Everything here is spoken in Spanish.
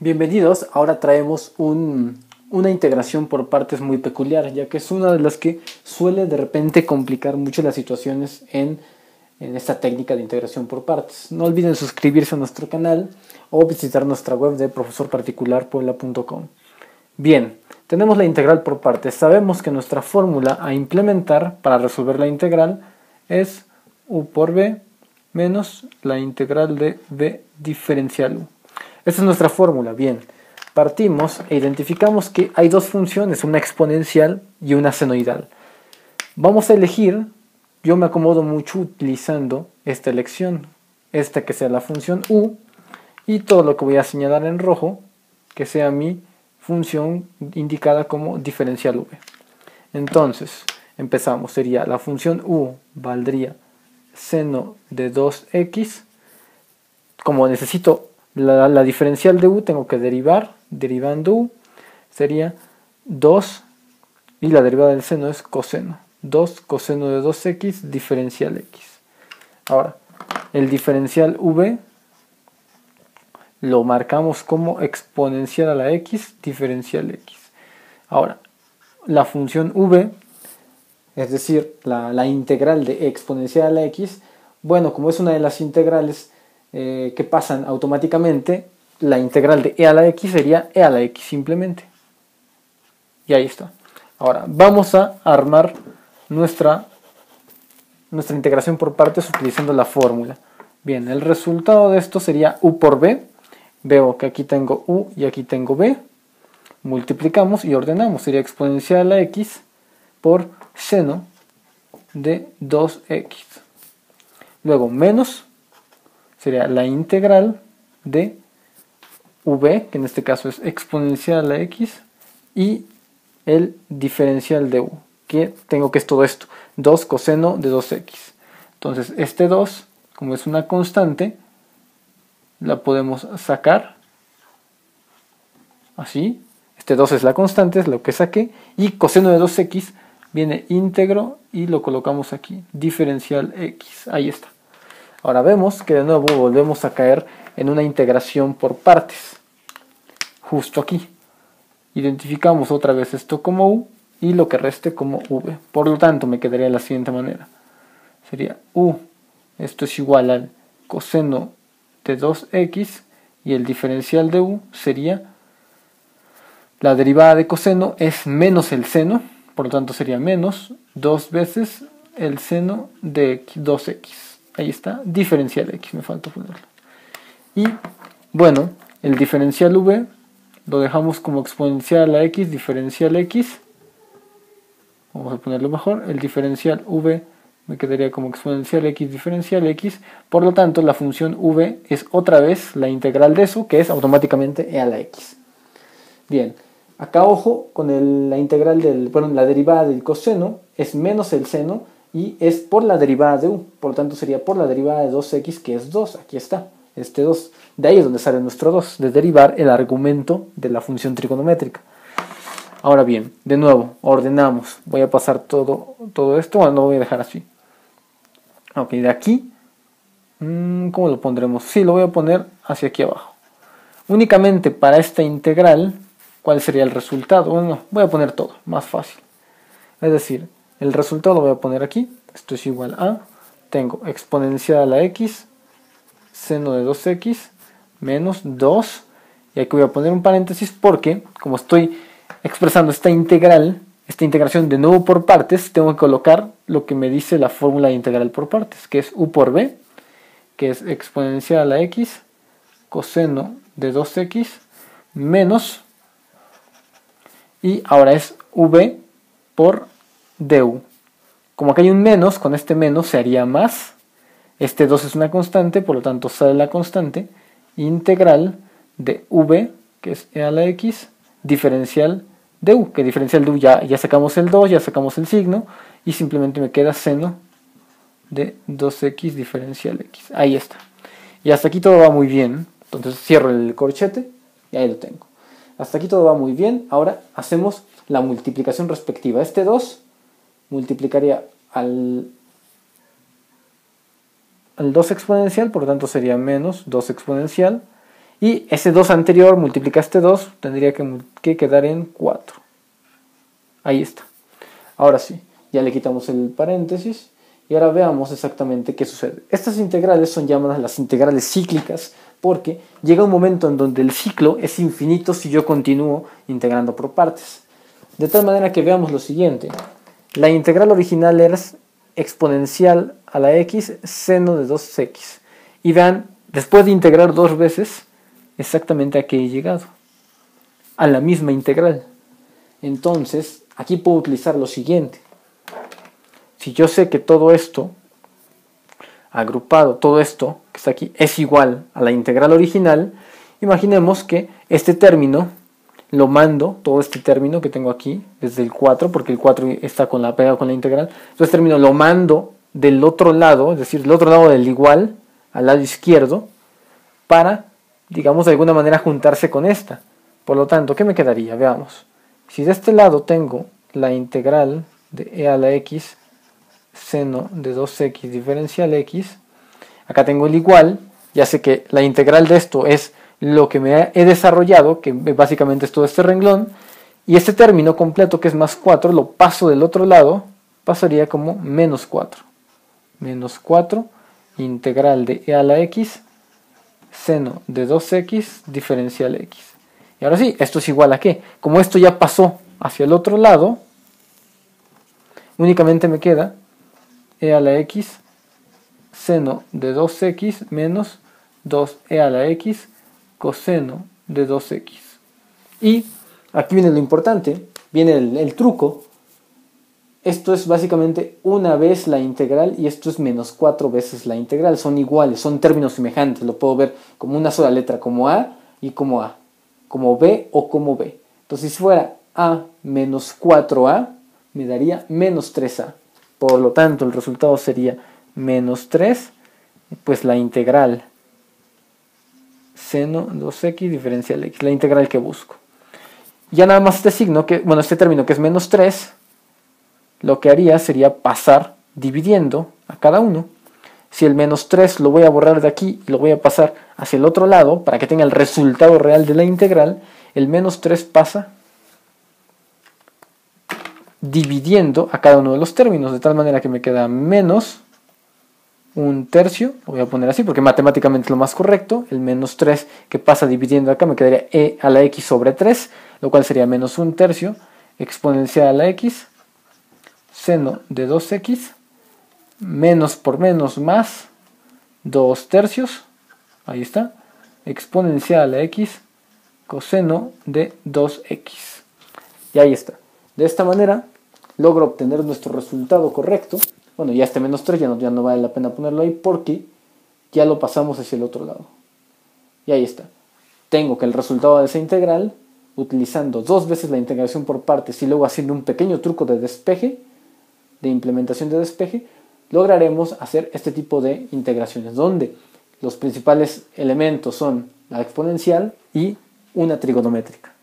Bienvenidos, ahora traemos una integración por partes muy peculiar, ya que es una de las que suele de repente complicar mucho las situaciones en esta técnica de integración por partes. No olviden suscribirse a nuestro canal o visitar nuestra web de profesorparticularpuebla.com. Bien, tenemos la integral por partes. Sabemos que nuestra fórmula a implementar para resolver la integral es u por b menos la integral de b diferencial u. Esta es nuestra fórmula. Bien, partimos e identificamos que hay dos funciones, una exponencial y una senoidal. Vamos a elegir, yo me acomodo mucho utilizando esta elección, esta que sea la función u, y todo lo que voy a señalar en rojo, que sea mi función indicada como diferencial v. Entonces, empezamos, sería la función u valdría seno de 2x, como necesito la diferencial de u, tengo que derivar, derivando u, sería 2, y la derivada del seno es coseno, 2 coseno de 2x diferencial x. Ahora, el diferencial v lo marcamos como exponencial a la x diferencial x. Ahora, la función v, es decir, la integral de exponencial a la x, bueno, como es una de las integrales que pasan automáticamente, la integral de e a la x sería e a la x simplemente. Y ahí está. Ahora, vamos a armar nuestra integración por partes utilizando la fórmula. Bien, el resultado de esto sería u por b. Veo que aquí tengo u y aquí tengo b. Multiplicamos y ordenamos. Sería exponencial a la x por seno de 2x. Luego, menos sería la integral de v, que en este caso es exponencial a la x, y el diferencial de u, que tengo que es todo esto, 2 coseno de 2x. Entonces este 2, como es una constante, la podemos sacar así. Este 2 es la constante, es lo que saqué, y coseno de 2x viene íntegro y lo colocamos aquí, diferencial x, ahí está. Ahora vemos que de nuevo volvemos a caer en una integración por partes, justo aquí. Identificamos otra vez esto como u y lo que reste como v. Por lo tanto me quedaría de la siguiente manera. Sería u, esto es igual al coseno de 2x, y el diferencial de u sería, la derivada de coseno es menos el seno, por lo tanto sería menos 2 veces el seno de 2x. Ahí está, diferencial x, me falta ponerlo. Y bueno, el diferencial v lo dejamos como exponencial a la x, diferencial x. Vamos a ponerlo mejor. El diferencial v me quedaría como exponencial x, diferencial x. Por lo tanto, la función v es otra vez la integral de eso, que es automáticamente e a la x. Bien, acá ojo con la integral la derivada del coseno es menos el seno, y es por la derivada de u, por lo tanto sería por la derivada de 2x, que es 2, aquí está, este 2, de ahí es donde sale nuestro 2, de derivar el argumento de la función trigonométrica. Ahora bien, de nuevo, ordenamos, voy a pasar todo esto, bueno, lo voy a dejar así. Ok, de aquí, ¿cómo lo pondremos? Sí, lo voy a poner hacia aquí abajo. Únicamente para esta integral, ¿cuál sería el resultado? Bueno, voy a poner todo, más fácil. Es decir, el resultado lo voy a poner aquí, esto es igual a, tengo exponencial a la x, seno de 2x, menos 2, y aquí voy a poner un paréntesis porque, como estoy expresando esta integración de nuevo por partes, tengo que colocar lo que me dice la fórmula de integral por partes, que es u por b, que es exponencial a la x, coseno de 2x, menos, y ahora es v por du. Como aquí hay un menos, con este menos se haría más. Este 2 es una constante, por lo tanto sale la constante. Integral de v, que es e a la x, diferencial de u, que diferencial de u ya sacamos el 2, ya sacamos el signo, y simplemente me queda seno de 2x diferencial x. Ahí está. Y hasta aquí todo va muy bien. Entonces cierro el corchete y ahí lo tengo. Hasta aquí todo va muy bien. Ahora hacemos la multiplicación respectiva. Este 2 multiplicaría al 2 exponencial, por lo tanto sería menos 2 exponencial, Y ese 2 anterior, multiplica este 2, tendría que quedar en 4. Ahí está. Ahora sí, ya le quitamos el paréntesis. Y ahora veamos exactamente qué sucede. Estas integrales son llamadas las integrales cíclicas porque llega un momento en donde el ciclo es infinito si yo continúo integrando por partes. De tal manera que veamos lo siguiente. La integral original era exponencial a la x seno de 2x. Y vean, después de integrar 2 veces, exactamente a qué he llegado. A la misma integral. Entonces, aquí puedo utilizar lo siguiente. Si yo sé que todo esto, agrupado, todo esto que está aquí, es igual a la integral original, imaginemos que este término lo mando, todo este término que tengo aquí, desde el 4, porque el 4 está pegado con la integral, entonces término lo mando del otro lado, es decir, del otro lado del igual, al lado izquierdo, para, digamos, de alguna manera juntarse con esta. Por lo tanto, ¿qué me quedaría? Veamos. Si de este lado tengo la integral de e a la x seno de 2x diferencial x, acá tengo el igual, ya sé que la integral de esto es lo que me he desarrollado, que básicamente es todo este renglón, y este término completo que es más 4 lo paso del otro lado, pasaría como menos 4. Menos 4 integral de e a la x seno de 2x diferencial x. Y ahora sí, esto es igual a ¿qué? Como esto ya pasó hacia el otro lado, únicamente me queda e a la x seno de 2x menos 2e a la x coseno de 2x. Y aquí viene lo importante, viene el truco. Esto es básicamente una vez la integral y esto es menos 4 veces la integral. Son iguales, son términos semejantes. Lo puedo ver como una sola letra, como a y como a, como b o como b. Entonces si fuera a menos 4a, me daría menos 3a. Por lo tanto, el resultado sería menos 3, pues la integral seno 2x diferencial x, la integral que busco. Ya nada más este signo, este término que es menos 3, lo que haría sería pasar dividiendo a cada uno. Si el menos 3 lo voy a borrar de aquí y lo voy a pasar hacia el otro lado para que tenga el resultado real de la integral, el menos 3 pasa dividiendo a cada uno de los términos, de tal manera que me queda menos 1/3, lo voy a poner así porque matemáticamente es lo más correcto, el menos 3 que pasa dividiendo acá me quedaría e a la x sobre 3, lo cual sería menos 1/3 exponencial a la x, seno de 2x, menos por menos más 2/3, ahí está, exponencial a la x, coseno de 2x. Y ahí está. De esta manera logro obtener nuestro resultado correcto. Bueno, ya este menos 3 ya no vale la pena ponerlo ahí porque ya lo pasamos hacia el otro lado. Y ahí está. Tengo que el resultado de esa integral, utilizando 2 veces la integración por partes y luego haciendo un pequeño truco de despeje, de implementación de despeje, lograremos hacer este tipo de integraciones, donde los principales elementos son la exponencial y una trigonométrica.